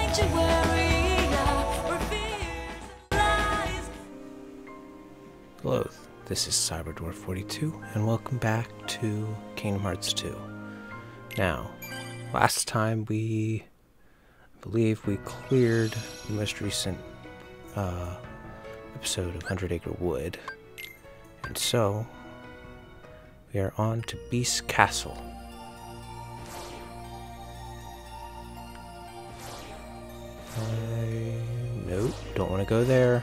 Hello, this is Cyberdwarf42, and welcome back to Kingdom Hearts 2. Now, last time I believe we cleared the most recent episode of 100 Acre Wood, and so we are on to Beast Castle. Nope, don't want to go there.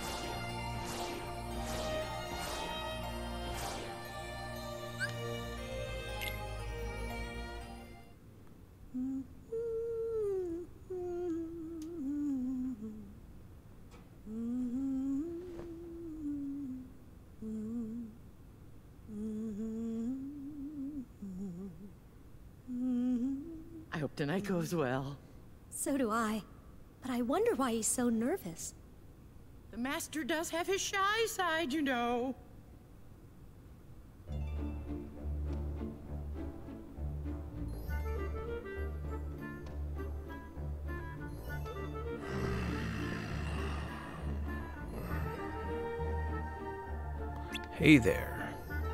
I hope tonight goes well. So do I. But I wonder why he's so nervous. The master does have his shy side, you know. Hey there.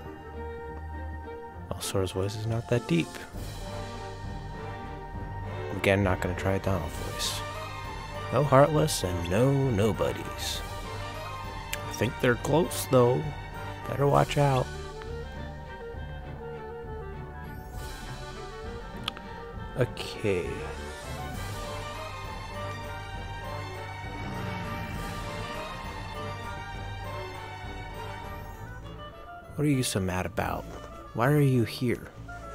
Well, Sora's voice is not that deep. Again, not going to try a Donald voice. No Heartless and no Nobodies. I think they're close, though. Better watch out. Okay. What are you so mad about? Why are you here?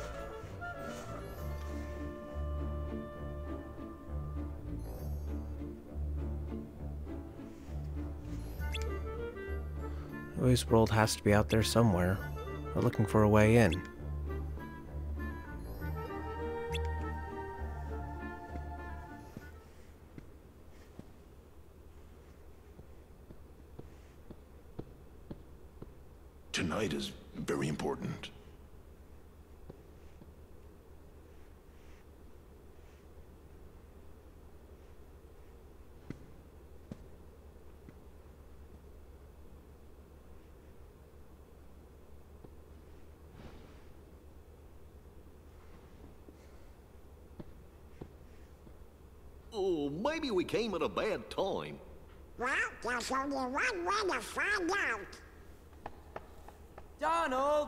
This world has to be out there somewhere. We're looking for a way in. Tonight is very important. Oh, maybe we came at a bad time. Well, there's only one way to find out. Donald!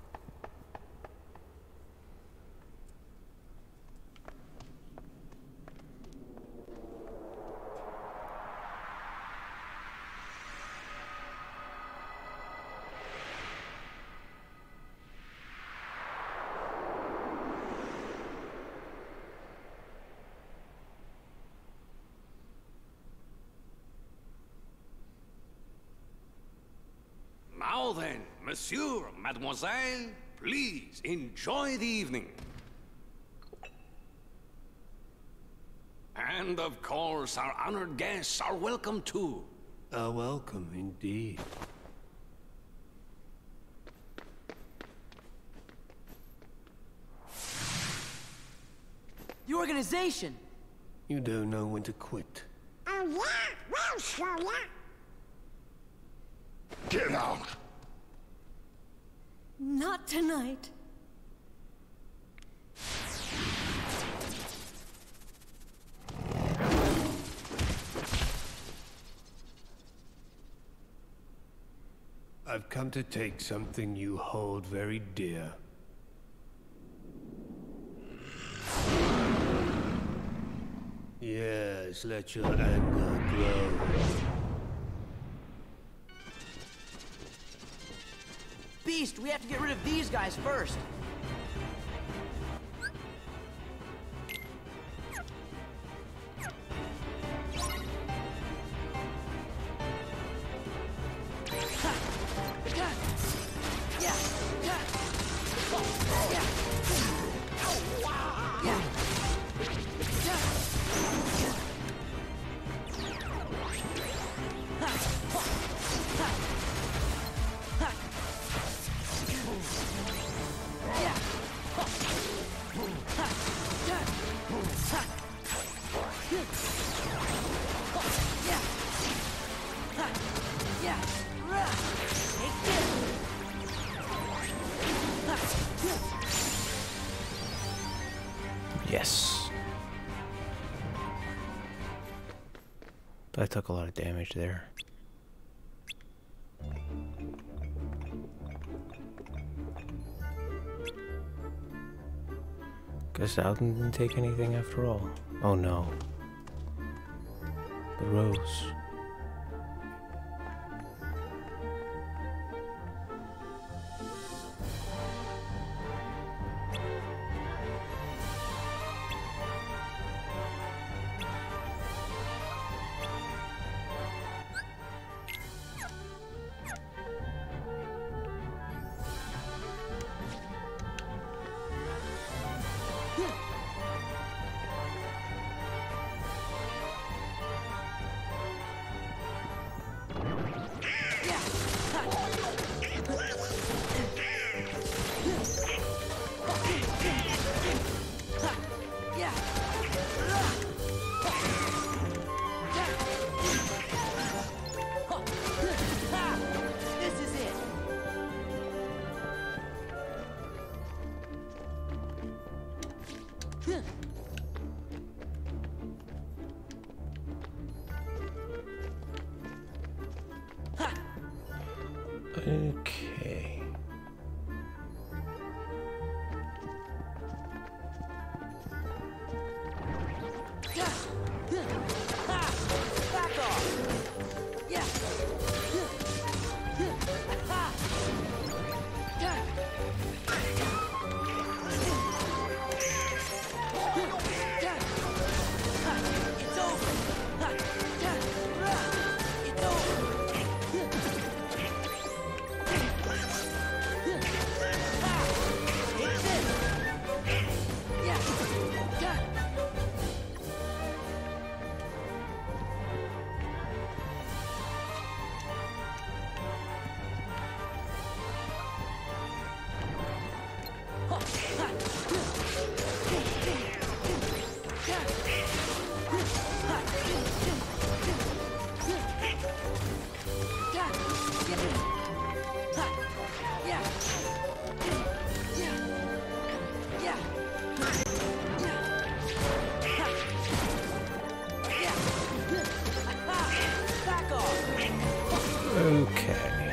Now then, monsieur, mademoiselle, please enjoy the evening. And of course, our honored guests are welcome too. Welcome indeed. The organization! You don't know when to quit. Oh yeah? Well, show ya. Get out! Not tonight. I've come to take something you hold very dear. Yes, let your anger grow. Beast, we have to get rid of these guys first. Yes. But I took a lot of damage there. Guess Alden didn't take anything after all. Oh no. The rose. Okay. Okay.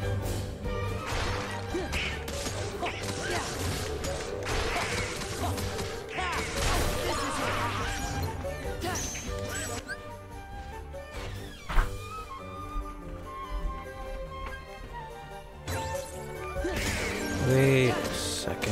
Wait a second.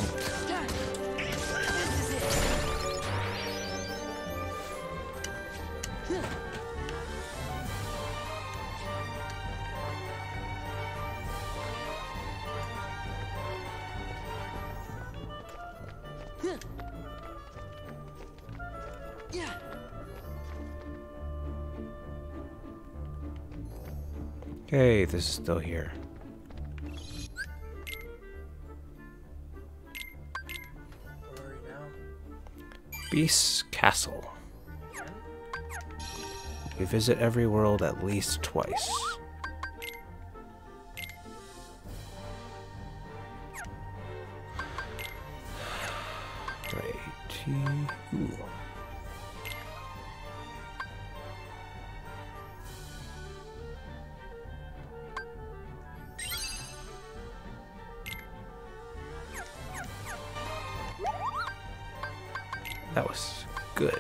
Okay, this is still here. Beast's Castle. You visit every world at least twice. Right. Ooh. That was good.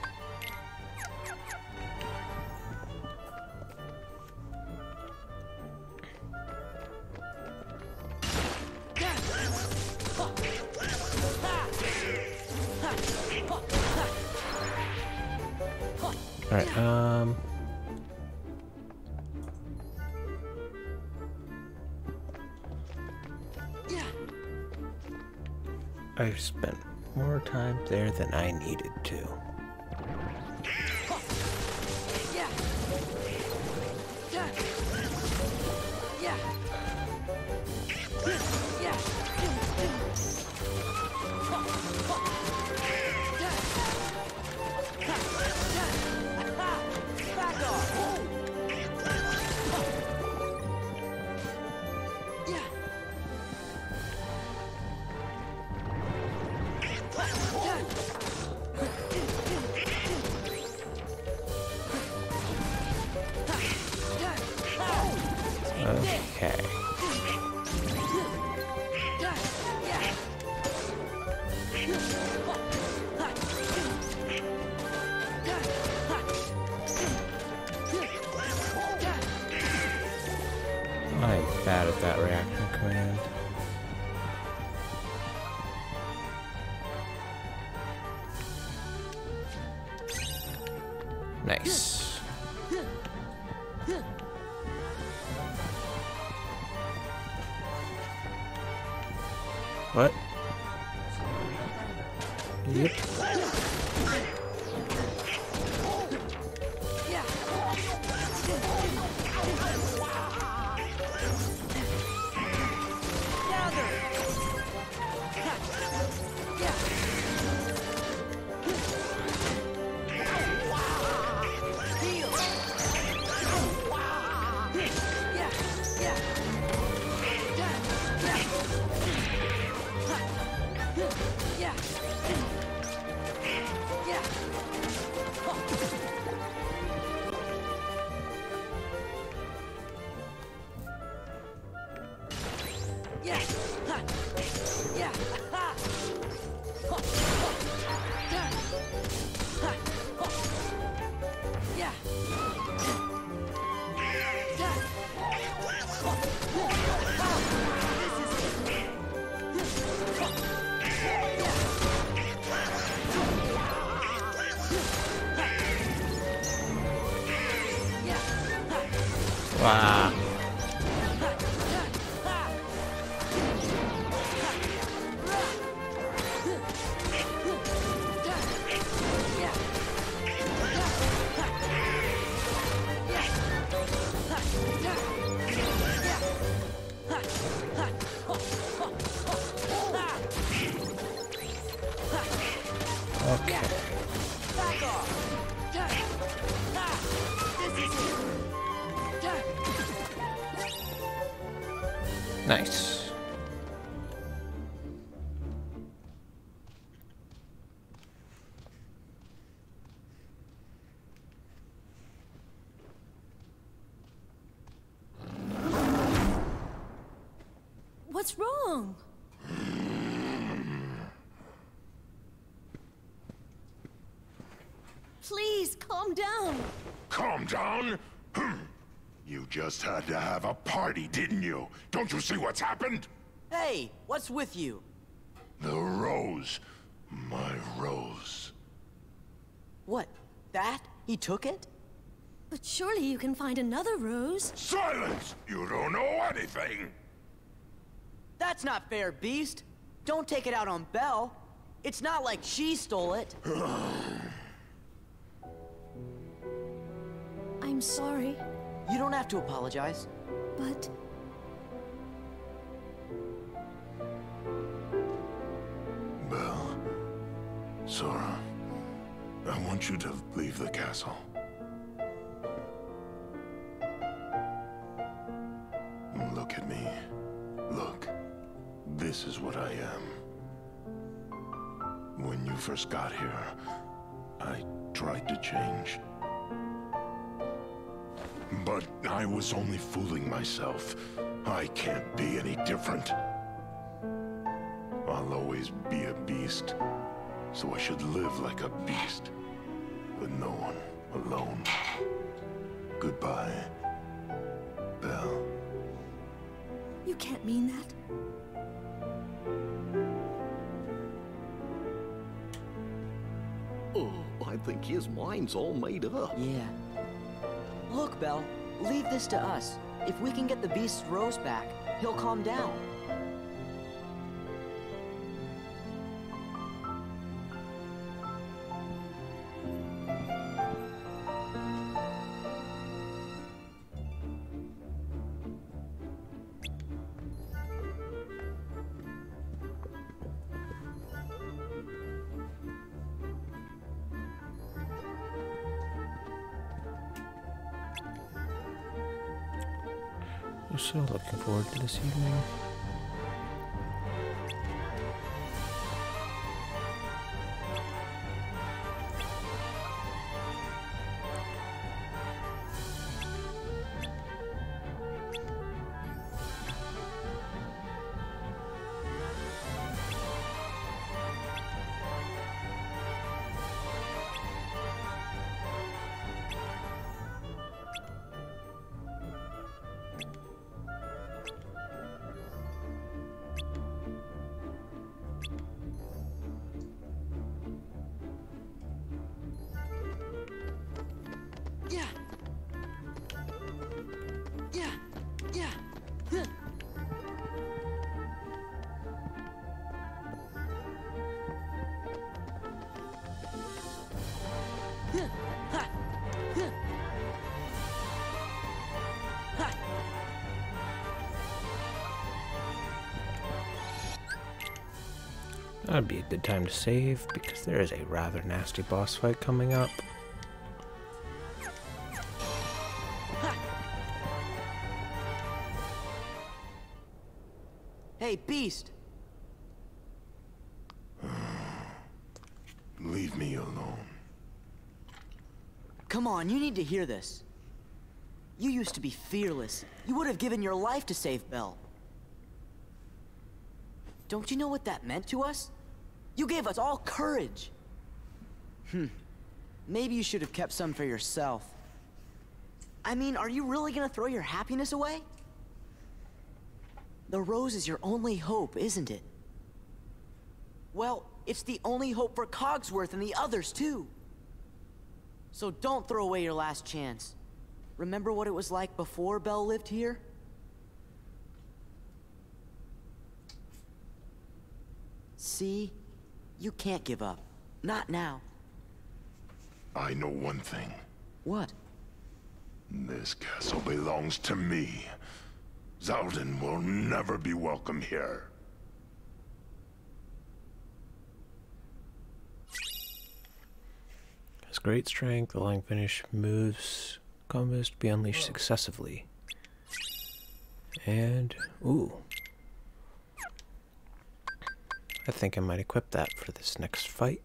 Alright, I've spent more time there than I needed to. bad at that reaction command. Nice. What? Yep. Wow. Okay. Nice. What's wrong? Please, calm down. Calm down? You just had to have a party, didn't you? Don't you see what's happened? Hey, what's with you? The rose. My rose. What? That? He took it? But surely you can find another rose. Silence! You don't know anything! That's not fair, Beast. Don't take it out on Belle. It's not like she stole it. I'm sorry, You don't have to apologize. but Belle, Sora, I want you to leave the castle. Look at me. Look. This is what I am. When you first got here, I tried to change. But I was only fooling myself. I can't be any different. I'll always be a beast, so I should live like a beast, with no one, alone. Goodbye, Belle. you can't mean that. Oh, I think his mind's all made up. Yeah. Look, Belle, leave this to us. If we can get the Beast's rose back, he'll calm down. I'm so looking forward to this evening. That'd be a good time to save because there is a rather nasty boss fight coming up. Hey, Beast! Leave me alone. Come on, you need to hear this. You used to be fearless. You would have given your life to save Belle. Don't you know what that meant to us? You gave us all courage. Maybe you should have kept some for yourself. I mean, are you really gonna throw your happiness away? The rose is your only hope, isn't it? Well, it's the only hope for Cogsworth and the others, too. So don't throw away your last chance. Remember what it was like before Belle lived here? See? You can't give up. Not now. I know one thing. What? This castle belongs to me. Zaldin will never be welcome here. Has great strength, allowing finish moves combos to be unleashed successively. And ooh. I think I might equip that for this next fight.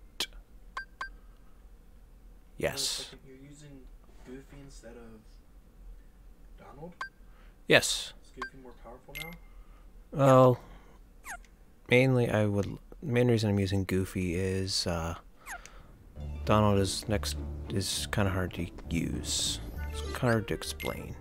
Yes. You're using Goofy instead of Donald? Yes. Is Goofy more powerful now? Well, mainly main reason I'm using Goofy is Donald is kind of hard to use. It's kind of hard to explain.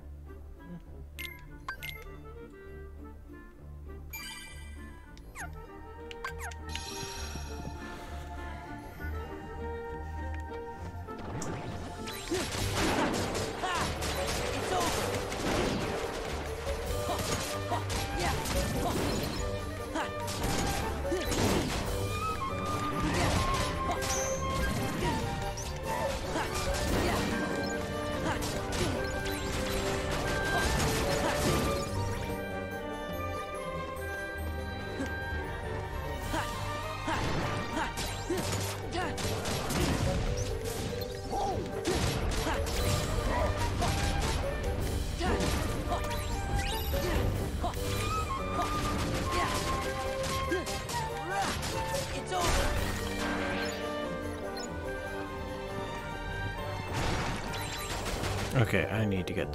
Okay, I need to get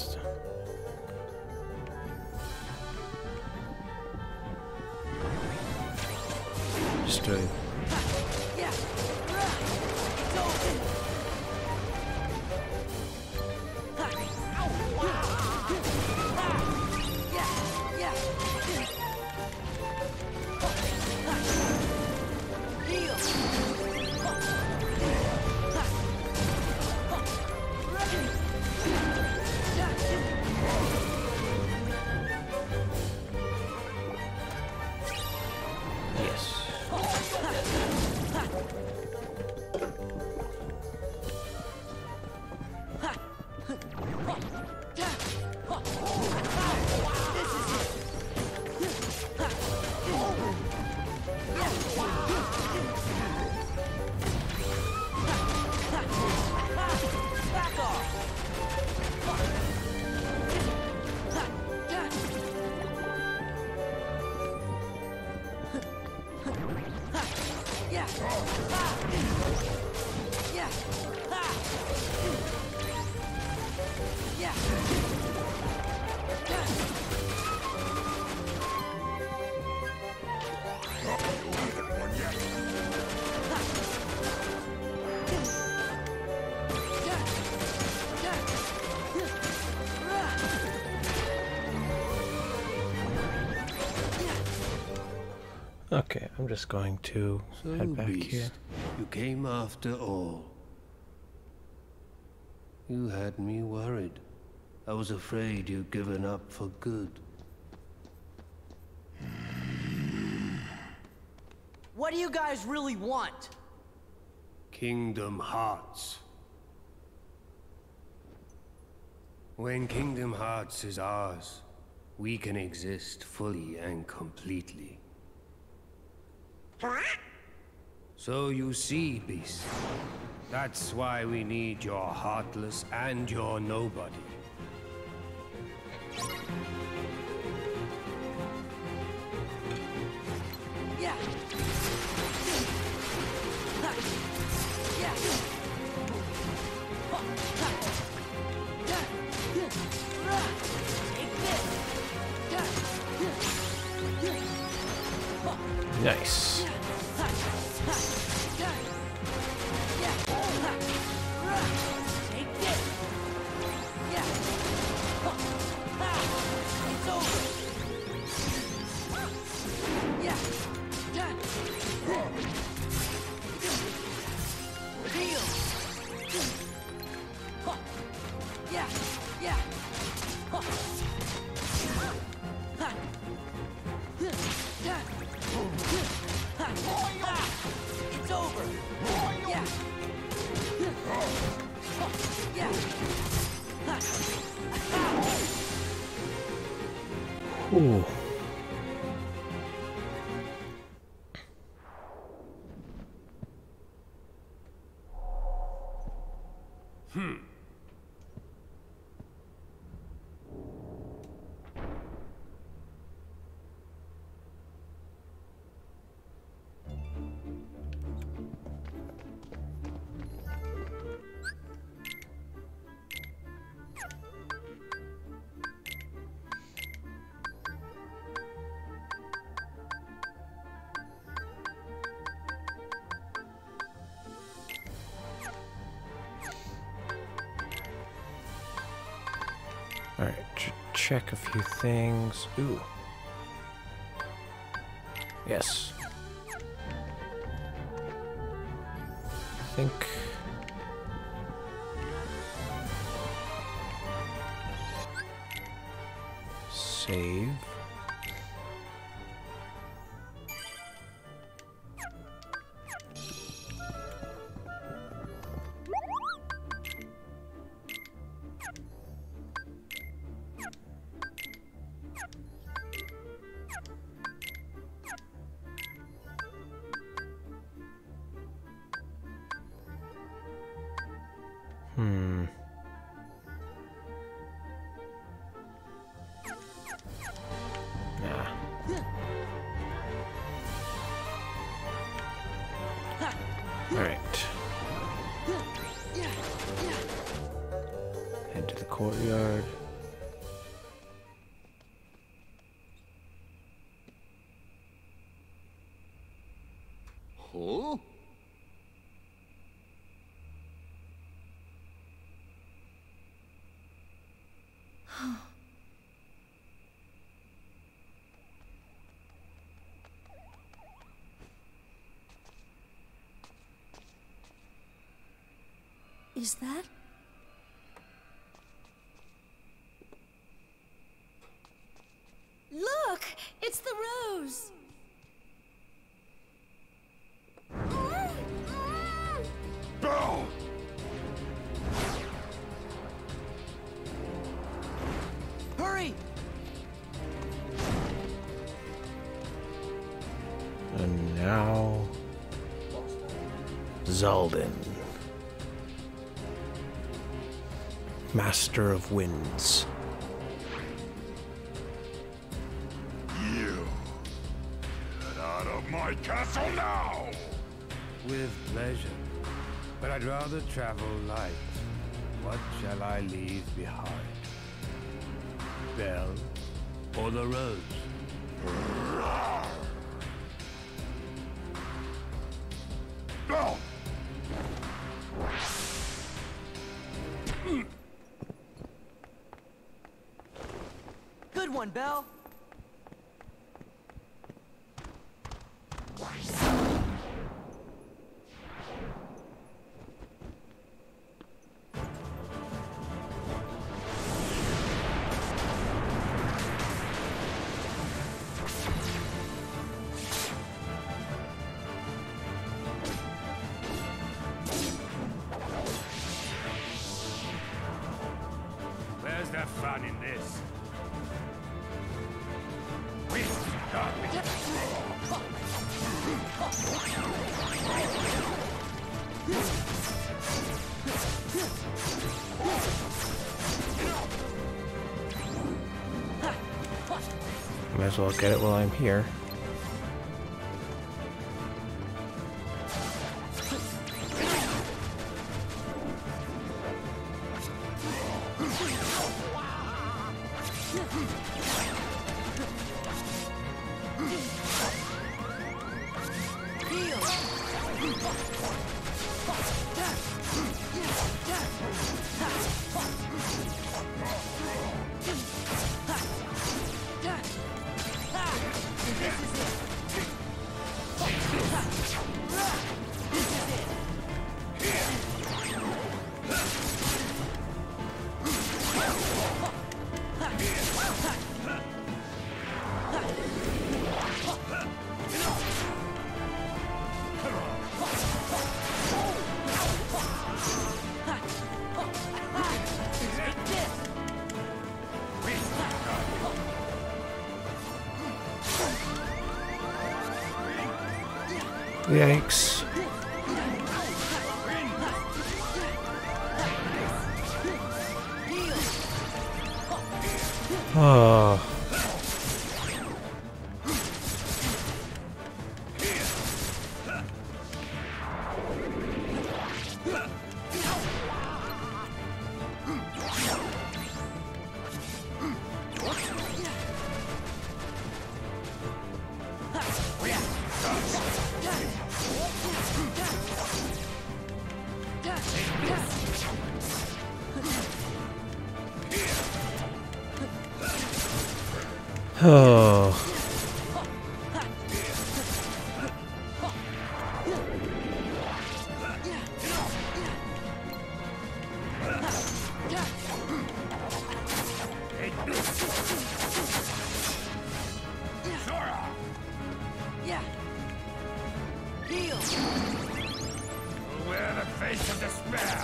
just to Okay, I'm just going to head back Beast, here. You came after all. You had me worried. I was afraid you'd given up for good. What do you guys really want? Kingdom Hearts. When Kingdom Hearts is ours, we can exist fully and completely. So you see, Beast, that's why we need your Heartless and your Nobody. Yeah. Nice. It's over. Yeah. Yeah. Ooh. Alright, check a few things. Ooh. Yes. I think... Save. Nah. Alright. Head to the courtyard. Huh? Is that? Look! It's the rose! Bell! Hurry! And now... Zaldin. Master of Winds. You! Get out of my castle now! With pleasure. But I'd rather travel light. What shall I leave behind? Bell or the rose? Bell! Good one, Belle. fun in this. We start Might as well get it while I'm here. Yikes. Oh. Oh. wear the face of despair.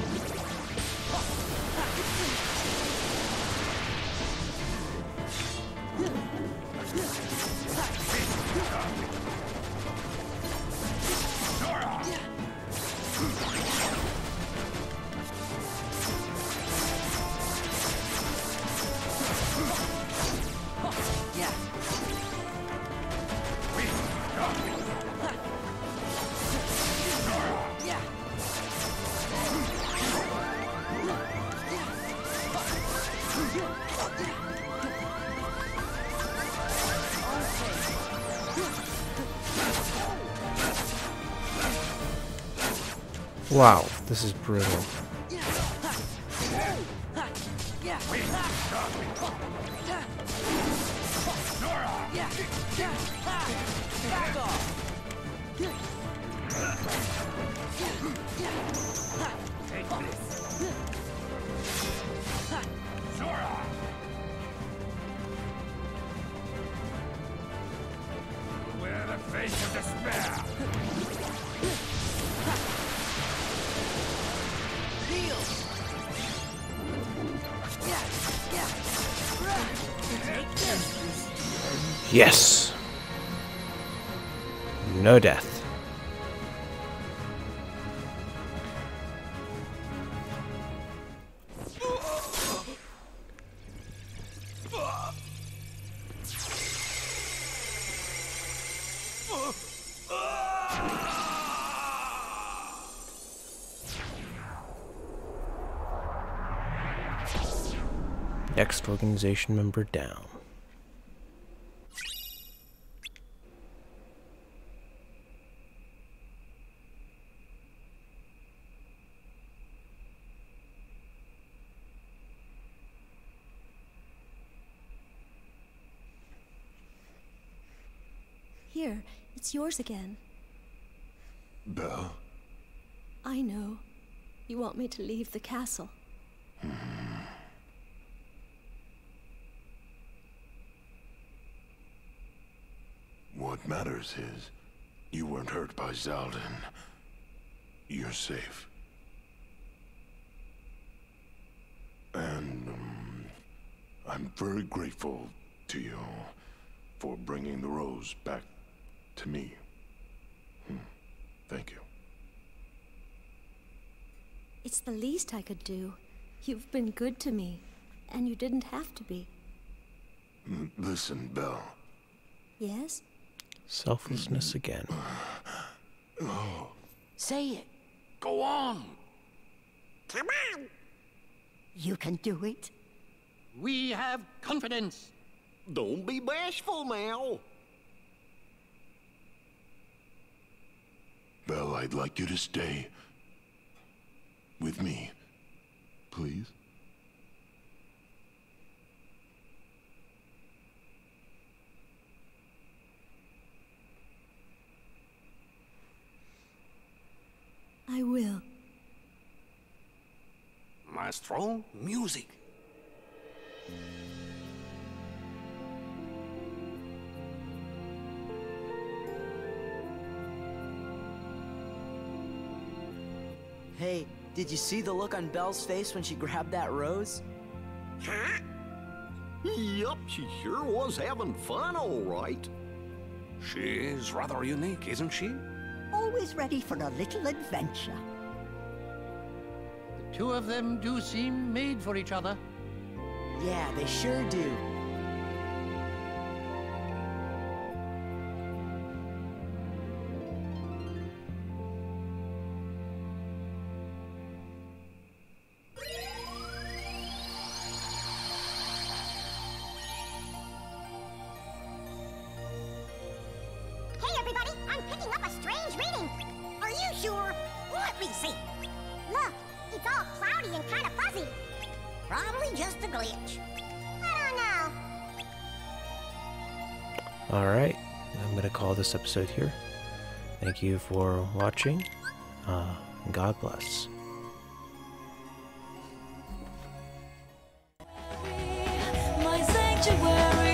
Wow, this is brutal. Wear the face of despair. Yes! No death. Next organization member down. Here, it's yours again. Belle? I know. You want me to leave the castle. What matters is, you weren't hurt by Zaldin. You're safe. And, I'm very grateful to you for bringing the rose back to me. Thank you. It's the least I could do. You've been good to me, and you didn't have to be. Listen, Belle. Yes? Selflessness again. Say it. Go on. Come on. You can do it. We have confidence. Don't be bashful now. Belle, I'd like you to stay with me, please. I will. Maestro, music. Hey, did you see the look on Belle's face when she grabbed that rose? Huh? Yup, she sure was having fun, all right. She is rather unique, isn't she? Always ready for a little adventure. The two of them do seem made for each other. Yeah, they sure do. Hey, everybody, I'm picking up a strange reading. Are you sure? Let me see. Look, it's all cloudy and kind of fuzzy. Probably just a glitch. I don't know. Alright, I'm going to call this episode here. Thank you for watching. God bless. My sanctuary.